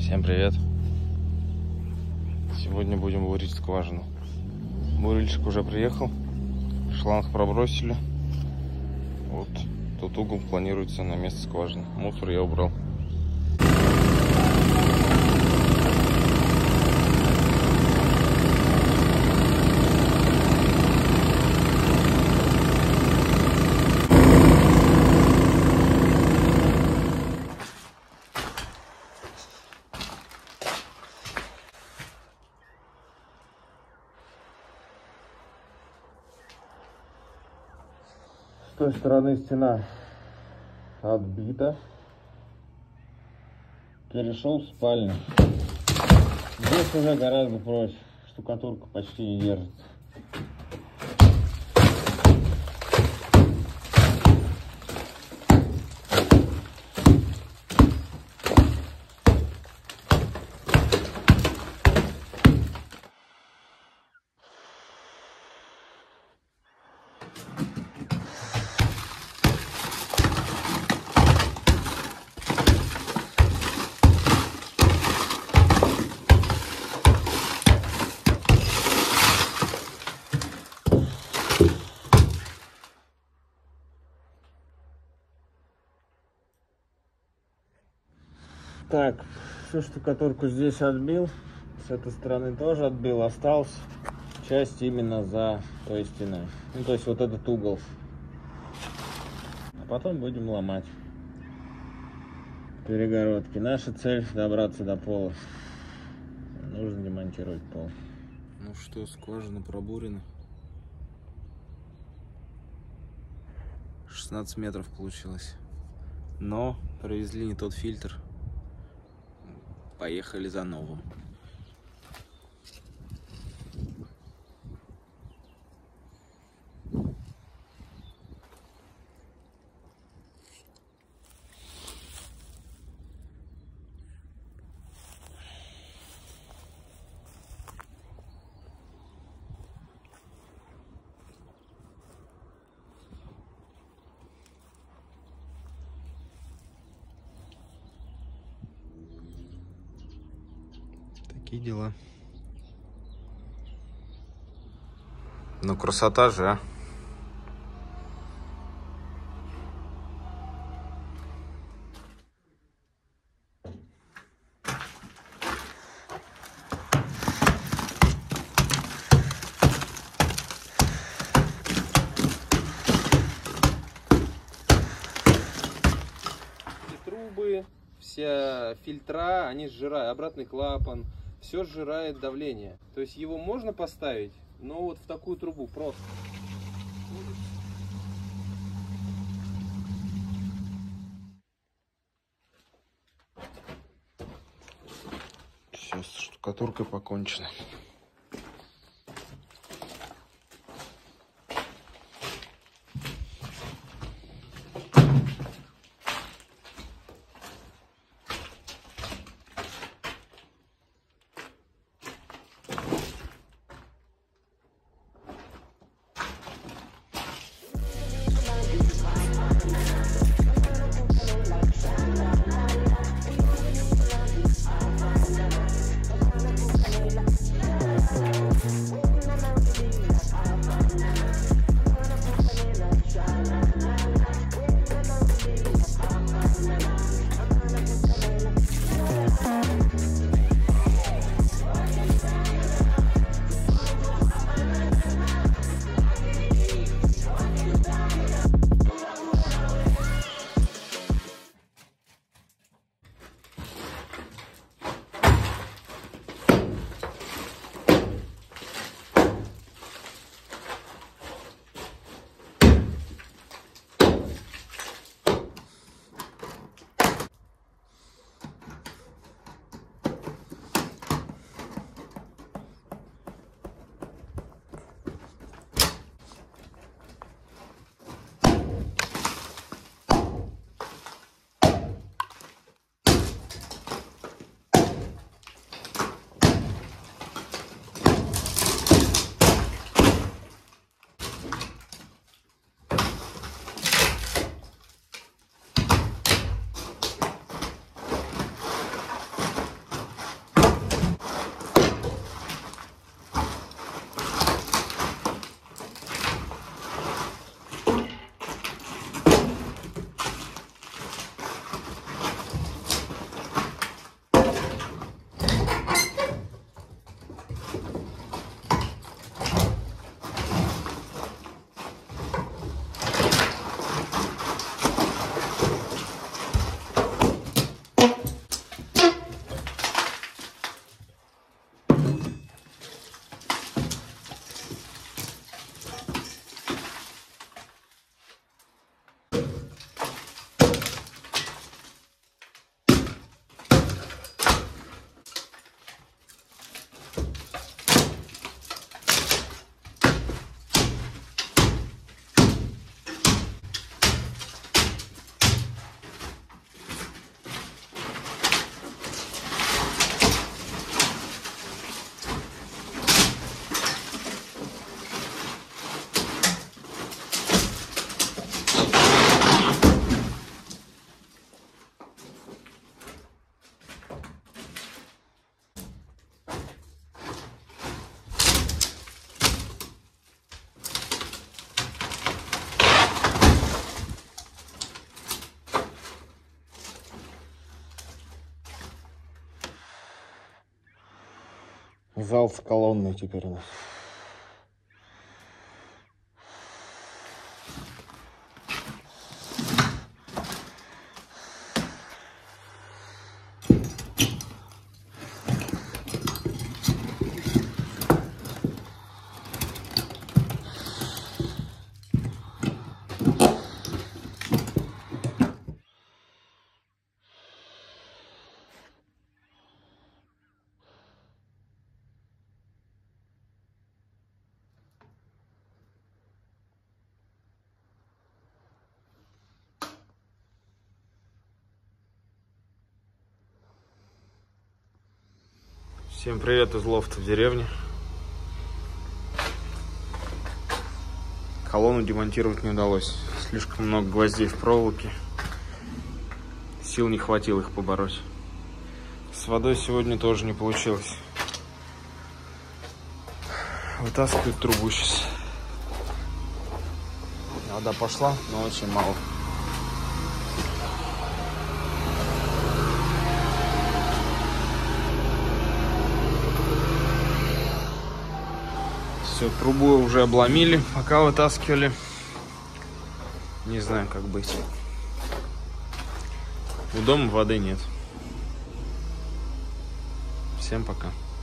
Всем привет! Сегодня будем бурить скважину. Бурильщик уже приехал, шланг пробросили. Вот тут угол планируется на место скважины. Мусор я убрал. С той стороны стена отбита. Перешел в спальню. Здесь уже гораздо проще. Штукатурка почти не держится. Так, всю штукатурку здесь отбил, с этой стороны тоже отбил, осталась часть именно за той стеной, ну то есть вот этот угол, а потом будем ломать перегородки. Наша цель добраться до пола, нужно демонтировать пол. Ну что, скважина пробурена, 16 метров получилось, но привезли не тот фильтр. Поехали за новым. Такие дела. Ну, красота же, а. Трубы, все фильтра, они сжирают, обратный клапан. Все сжирает давление. То есть его можно поставить, но вот в такую трубу просто. Все, с штукатуркой покончено. Зал с колонной теперь у нас. Всем привет из лофта в деревне. Колонну демонтировать не удалось. Слишком много гвоздей в проволоке. Сил не хватило их побороть. С водой сегодня тоже не получилось. Вытаскивают трубу сейчас. Вода пошла, но очень мало. Все, трубу уже обломили, пока вытаскивали. Не знаю, как быть. У дома воды нет. Всем пока.